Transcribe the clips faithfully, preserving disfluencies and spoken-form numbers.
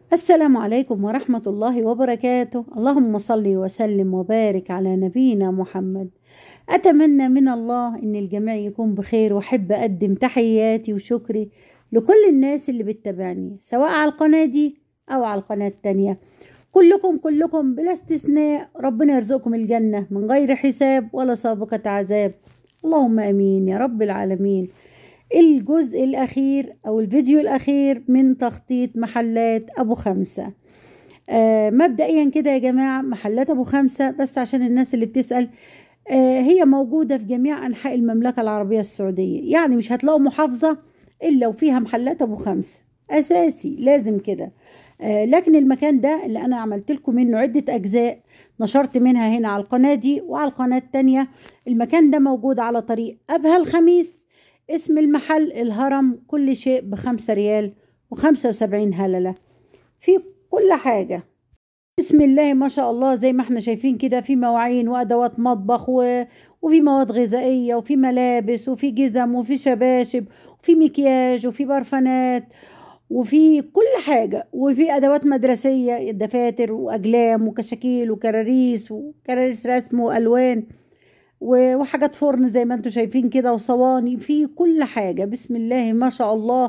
السلام عليكم ورحمة الله وبركاته. اللهم صل وسلم وبارك على نبينا محمد. أتمنى من الله أن الجميع يكون بخير، وأحب أقدم تحياتي وشكري لكل الناس اللي بتتابعني سواء على القناة دي أو على القناة التانية. كلكم كلكم بلا استثناء ربنا يرزقكم الجنة من غير حساب ولا سابقة عذاب، اللهم أمين يا رب العالمين. الجزء الأخير أو الفيديو الأخير من تخطيط محلات أبو خمسة. آه مبدئيا كده يا جماعة، محلات أبو خمسة بس عشان الناس اللي بتسأل، آه هي موجودة في جميع أنحاء المملكة العربية السعودية، يعني مش هتلاقوا محافظة إلا وفيها محلات أبو خمسة، أساسي لازم كده. آه لكن المكان ده اللي أنا عملت لكم منه عدة أجزاء، نشرت منها هنا على القناة دي وعلى القناة التانية. المكان ده موجود على طريق أبها الخميس. اسم المحل الهرم، كل شيء بخمسة ريال وخمسة وسبعين هللة، في كل حاجة بسم الله ما شاء الله. زي ما احنا شايفين كده، في مواعين وأدوات مطبخ و... وفي مواد غذائية وفي ملابس وفي جزم وفي شباشب وفي مكياج وفي برفانات وفي كل حاجة، وفي أدوات مدرسية، دفاتر وأقلام وكشاكيل وكراريس وكراريس رسم وألوان وحاجات فرن زي ما انتم شايفين كده، وصواني، في كل حاجة بسم الله ما شاء الله.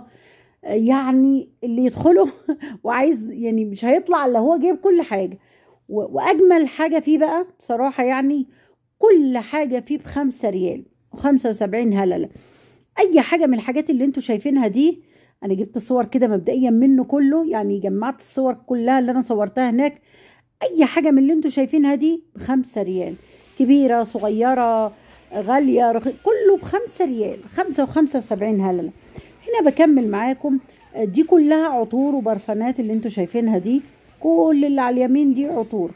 يعني اللي يدخله وعايز يعني مش هيطلع الا هو جايب كل حاجة. واجمل حاجة فيه بقى بصراحة، يعني كل حاجة فيه بخمسة ريال وخمسة وسبعين هللة. اي حاجة من الحاجات اللي انتم شايفينها دي، انا جبت صور كده مبدئيا منه كله، يعني جمعت الصور كلها اللي انا صورتها هناك. اي حاجة من اللي انتم شايفينها دي بخمسة ريال، كبيرة صغيرة غالية رخي، كله بخمسة ريال، خمسة وخمسة وسبعين هللة. هنا بكمل معاكم، دي كلها عطور وبرفانات اللي انتوا شايفينها دي، كل اللي على اليمين دي عطور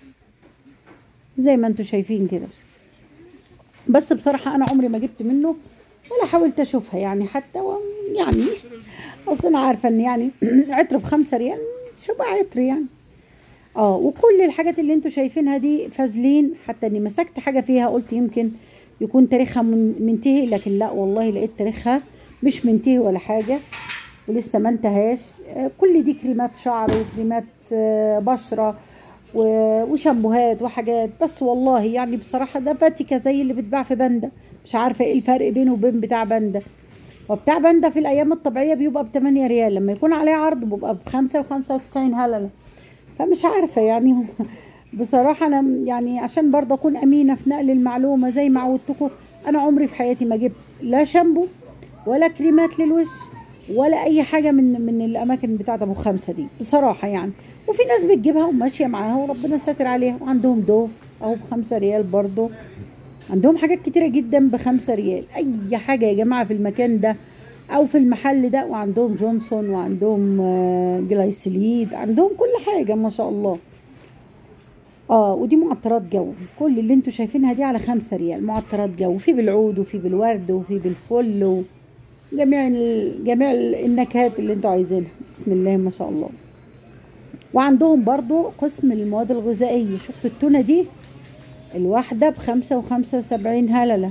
زي ما انتوا شايفين كده. بس بصراحة انا عمري ما جبت منه ولا حاولت اشوفها، يعني حتى يعني اصلا انا عارفة ان يعني عطر بخمسة ريال مش هيبقى عطر يعني. اه وكل الحاجات اللي انتوا شايفينها دي فازلين، حتى اني مسكت حاجه فيها قلت يمكن يكون تاريخها منتهي، لكن لا والله لقيت تاريخها مش منتهي ولا حاجه ولسه ما انتهاش. آه كل دي كريمات شعر وكريمات آه بشره وشامبوهات وحاجات، بس والله يعني بصراحه ده فاتيكا زي اللي بتباع في بندا، مش عارفه ايه الفرق بينه وبين بتاع بندا. وبتاع بندا في الايام الطبيعيه بيبقى ب تمانية ريال، لما يكون عليه عرض بيبقى بخمسة وخمسة وتسعين هللة. فمش عارفة يعني بصراحة أنا يعني عشان برضه أكون أمينة في نقل المعلومة زي ما عودتكم، أنا عمري في حياتي ما جبت لا شامبو ولا كريمات للوش ولا أي حاجة من من الأماكن بتاعت أبو خمسة دي بصراحة يعني. وفي ناس بتجيبها وماشية معاها وربنا ساتر عليها، وعندهم دوف أهو بخمسة ريال برضه، عندهم حاجات كتيرة جدا بخمسة ريال. أي حاجة يا جماعة في المكان ده او في المحل ده، وعندهم جونسون وعندهم جلايسيليد، عندهم كل حاجة ما شاء الله. اه ودي معطرات جو، كل اللي انتوا شايفينها دي على خمسة ريال معطرات جو، في بالعود وفي بالورد وفي بالفل وجميع جميع النكهات اللي انتوا عايزينها بسم الله ما شاء الله. وعندهم برضو قسم المواد الغذائية، شفتوا التونة دي الواحدة بخمسة وخمسة وسبعين هللة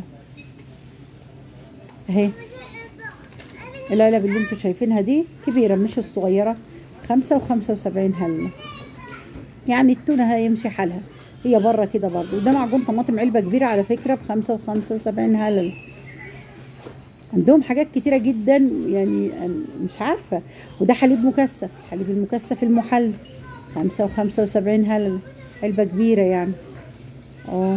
اهي. العلب اللي انتوا شايفينها دي كبيرة مش الصغيرة، خمسة وخمسة وسبعين هللة، يعني التونة هيمشي حالها. هي بره كده برضو. وده معجون طماطم علبة كبيرة على فكرة بخمسة وخمسة وسبعين هللة. عندهم حاجات كتيرة جدا يعني مش عارفة. وده حليب مكثف، حليب المكثف المحل خمسة وخمسة وسبعين هللة، علبة كبيرة يعني. اه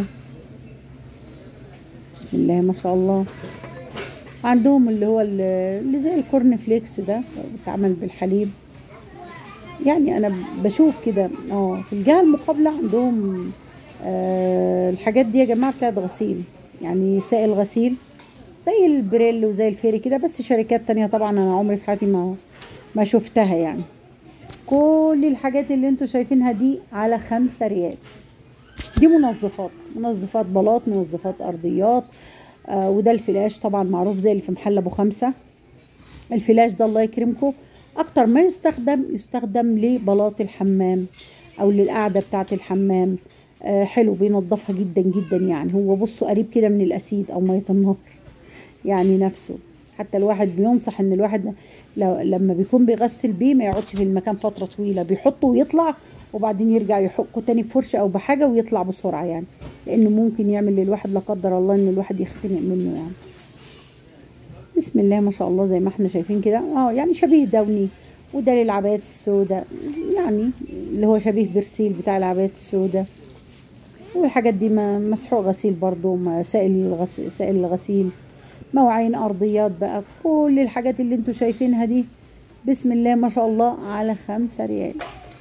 بسم الله ما شاء الله. عندهم اللي هو اللي زي الكورن فليكس ده بيتعمل بالحليب، يعني انا بشوف كده اه في الجهه المقابله عندهم آه الحاجات دي يا جماعه بتاعت غسيل، يعني سائل غسيل زي البريل وزي الفيري كده، بس شركات تانية طبعا انا عمري في حياتي ما ما شفتها يعني. كل الحاجات اللي انتوا شايفينها دي على خمسة ريال. دي منظفات، منظفات بلاط، منظفات ارضيات. آه وده الفلاش طبعا معروف زي اللي في محل ابو خمسة. الفلاش ده الله يكرمكم اكتر ما يستخدم يستخدم لبلاط الحمام او للقعده بتاعه الحمام. آه حلو بينظفها جدا جدا، يعني هو بصوا قريب كده من الاسيد او ميه النهر يعني نفسه. حتى الواحد بينصح ان الواحد لو لما بيكون بيغسل بيه ما يقعدش في المكان فترة طويلة، بيحطه ويطلع وبعدين يرجع يحكه تاني بفرشة او بحاجة ويطلع بسرعة يعني، لانه ممكن يعمل للواحد لا قدر الله ان الواحد يختنق منه يعني. بسم الله ما شاء الله زي ما احنا شايفين كده، اه يعني شبيه دوني. وده للعبايات السوداء يعني، اللي هو شبيه برسيل بتاع العبايات السوداء. والحاجات دي مسحوق غسيل برضو، سائل الغسيل، سائل الغسيل، مواعين ارضيات بقى، كل الحاجات اللي انتوا شايفينها دي بسم الله ما شاء الله على خمسة ريال.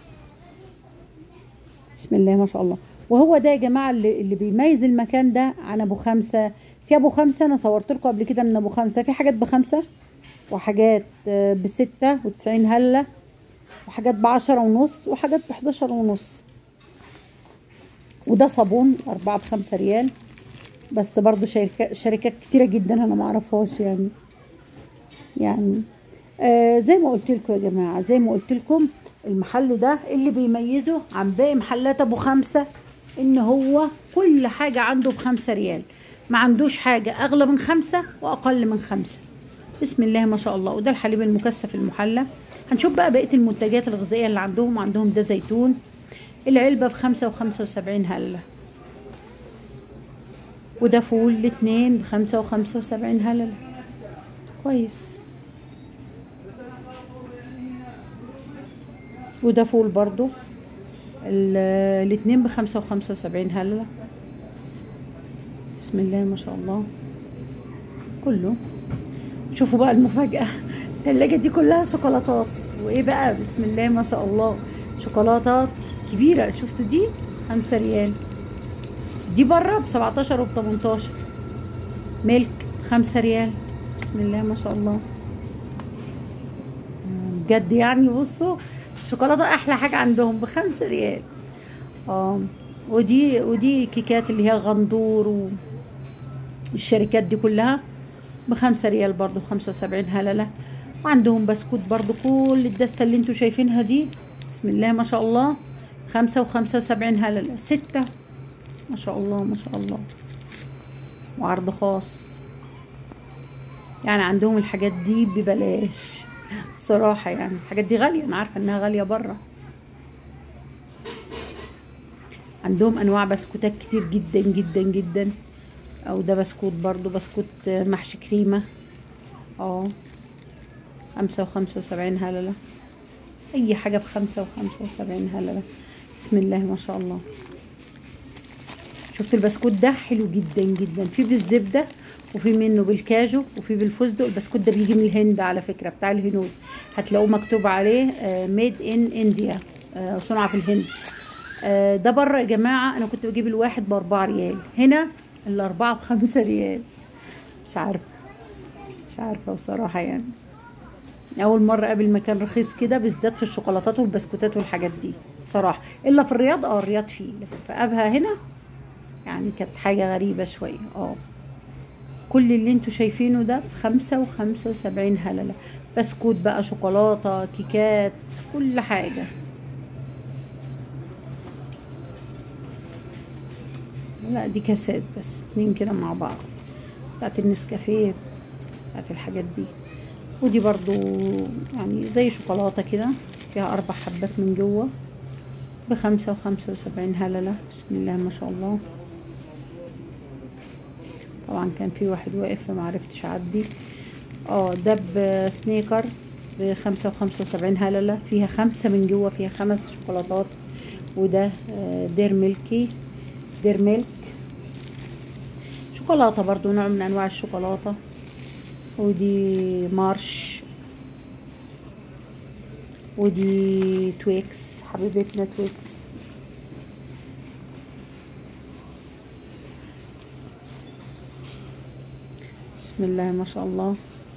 بسم الله ما شاء الله. وهو ده يا جماعة اللي, اللي بيميز المكان ده عن ابو خمسة. في ابو خمسة انا صورت لكم قبل كده من ابو خمسة، في حاجات بخمسة وحاجات بستة وتسعين هلة وحاجات بعشرة ونص وحاجات بحداشر ونص. وده صابون اربعة بخمسة ريال، بس برضو شركات شركات كتيرة جدا انا معرفهاش يعني. يعني آه زي ما قلت لكم يا جماعة، زي ما قلت لكم المحل ده اللي بيميزه عن باقي محلات ابو خمسة ان هو كل حاجة عنده بخمسة ريال، ما عندوش حاجة اغلى من خمسة واقل من خمسة. بسم الله ما شاء الله. وده الحليب المكثف المحلى. هنشوف بقى بقية المنتجات الغذائية اللي عندهم. عندهم ده زيتون العلبة بخمسة وخمسة وسبعين هلة، وده فول الاتنين بخمسة وخمسة وسبعين هلة. كويس. وده فول برضو الاتنين بخمسة وخمسة وسبعين هلة. بسم الله ما شاء الله كله. شوفوا بقى المفاجأة، الثلاجة دي كلها شوكولاتات. وايه بقى بسم الله ما شاء الله، شوكولاتات كبيرة. شفتوا دي خمسة ريال، دي بره بسبعتاشر وبتمنتاشر. ميلك خمسة ريال. بسم الله ما شاء الله بجد يعني. بصوا الشوكولاتة احلى حاجة عندهم بخمسة ريال. اه ودي ودي كيكات اللي هي غندور والشركات دي كلها بخمسة ريال برضو، خمسة وسبعين هللة. وعندهم بسكوت برضو، كل الدستة اللي انتوا شايفينها دي بسم الله ما شاء الله خمسة وخمسة وسبعين هللة، ستة ما شاء الله ما شاء الله. وعرض خاص يعني، عندهم الحاجات دي ببلاش بصراحة يعني. الحاجات دي غالية، انا عارفة انها غالية بره. عندهم انواع بسكوتات كتير جدا جدا جدا. او ده بسكوت برضو، بسكوت محشي كريمة اه خمسة وخمسة وسبعين هللة. اي حاجة بخمسة وخمسة وسبعين هللة. بسم الله ما شاء الله. شفت البسكوت ده حلو جدا جدا، في بالزبدة وفي منه بالكاجو وفي بالفستق. البسكوت ده بيجي من الهند على فكرة، بتاع الهنود. هتلاقوه مكتوب عليه ميد ان انديا، صنع في الهند. آه ده بره يا جماعة انا كنت بجيب الواحد باربعة ريال، هنا الاربعة بخمسة ريال. مش عارفة مش عارفة بصراحة يعني. اول مرة اقابل مكان رخيص كده، بالذات في الشوكولاتات والبسكوتات والحاجات دي بصراحة. الا في الرياض، اه الرياض فيه، لكن في ابها هنا يعني كانت حاجة غريبة شوية. اه كل اللي انتوا شايفينه ده بخمسة وخمسة وسبعين هللة. بسكوت بقى، شوكولاتة، كيكات، كل حاجة. لا دي كاسات بس اتنين كده مع بعض، بتاعت النسكافيه، بتاعت الحاجات دي. ودي برضو يعني زي شوكولاتة كده، فيها اربع حبات من جوه بخمسة وخمسة وسبعين هللة. بسم الله ما شاء الله. طبعا كان في واحد واقف فمعرفتش اعدي. اه ده بسنيكر بخمسة وخمسة وسبعين هللة، فيها خمسة من جوه، فيها خمس شوكولاتات. وده دير ميلكي، دير ميلك شوكولاتة برضو، نوع من انواع الشوكولاتة. ودي مارش، ودي تويكس حبيبتنا تويكس. بسم الله ما شاء الله.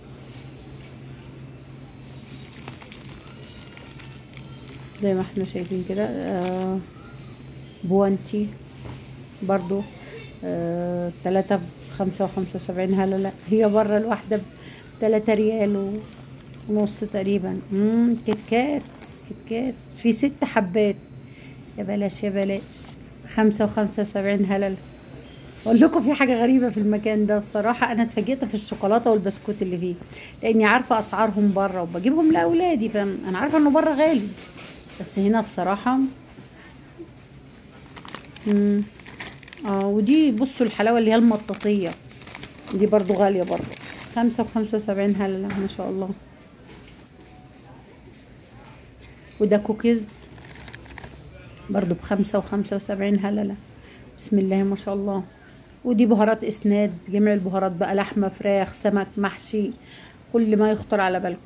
زي ما احنا شايفين كده. آه بوانتي برضو آه تلاتة بخمسة وخمسة وسبعين هللة. هي بره الواحدة بتلاتة ريال ونص تقريبا. مم كتكات، كتكات في ست حبات. يا بلاش يا بلاش، خمسة وخمسة وسبعين هللة. اقول لكم في حاجه غريبه في المكان ده بصراحه، انا اتفاجئت في الشوكولاته والبسكوت اللي فيه، لاني عارفه اسعارهم بره وبجيبهم لاولادي، فانا عارفه انه بره غالي، بس هنا بصراحه. امم اه ودي بصوا الحلاوه اللي هي المطاطيه دي برضو غاليه برضو، خمسة وخمسة وسبعين هلله ما شاء الله. وده كوكيز برضو بخمسة وخمسة وسبعين هلله، بسم الله ما شاء الله. ودي بهارات اسناد، جميع البهارات بقى، لحمه فراخ سمك محشي، كل ما يخطر على بالكم.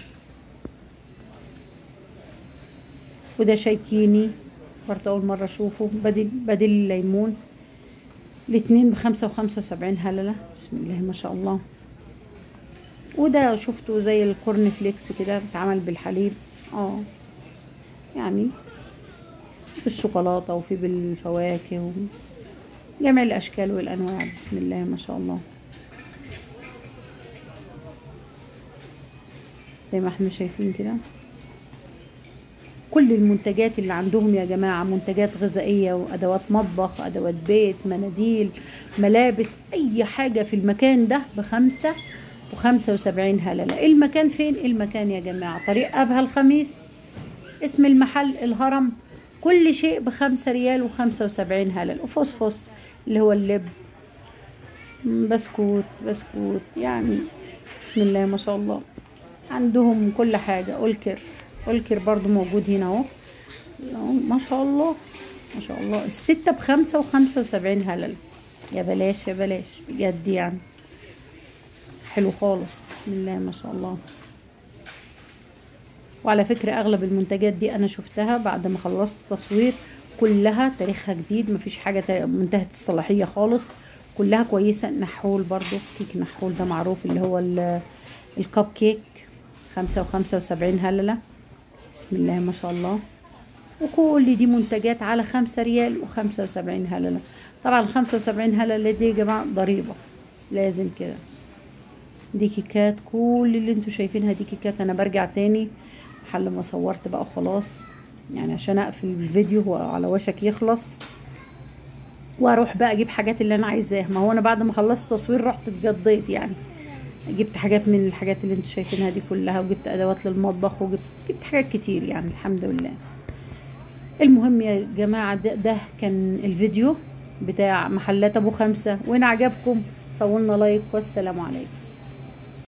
وده شاي كيني برضه اول مره اشوفه، بدل بدل الليمون، الاتنين بخمسة وخمسة وسبعين هلله، بسم الله ما شاء الله. وده شفته زي الكورن فليكس كده، بيتعمل بالحليب، اه يعني بالشوكولاته وفي بالفواكه جميع الاشكال والانواع، بسم الله ما شاء الله. زي ما احنا شايفين كده كل المنتجات اللي عندهم يا جماعة، منتجات غذائية وأدوات مطبخ، أدوات بيت، مناديل، ملابس، أي حاجة في المكان ده بخمسة وخمسة وسبعين هللة. المكان فين؟ المكان يا جماعة طريق أبها الخميس، اسم المحل الهرم، كل شيء بخمسة ريال وخمسة وسبعين هللة. وفصفص اللي هو اللب، بسكوت بسكوت يعني، بسم الله ما شاء الله. عندهم كل حاجة. أولكر أولكر برضو موجود هنا اهو، ما شاء الله ما شاء الله. الستة بخمسة وخمسة وسبعين هلل، يا بلاش يا بلاش بجد يعني، حلو خالص، بسم الله ما شاء الله. وعلى فكرة اغلب المنتجات دي انا شفتها بعد ما خلصت تصوير، كلها تاريخها جديد، مفيش حاجة منتهت الصلاحية خالص، كلها كويسة. نحول برضو، كيك نحول ده معروف اللي هو الكب كيك، خمسة وخمسة وسبعين هللة، بسم الله ما شاء الله. وكل دي منتجات على خمسة ريال وخمسة وسبعين هللة. طبعا الخمسة وسبعين هللة دي يا جماعة ضريبة لازم كده. دي كيكات، كل اللي انتوا شايفينها دي كيكات. انا برجع تاني محل ما صورت بقى خلاص، يعني عشان اقفل الفيديو هو على وشك يخلص، واروح بقى اجيب حاجات اللي انا عايزاها. ما هو انا بعد ما خلصت تصوير رحت اتقضيت يعني، جبت حاجات من الحاجات اللي انتوا شايفينها دي كلها، وجبت ادوات للمطبخ، وجبت جبت حاجات كتير يعني الحمد لله. المهم يا جماعة ده, ده كان الفيديو بتاع محلات ابو خمسة، وان عجبكم صورنا لايك، والسلام عليكم.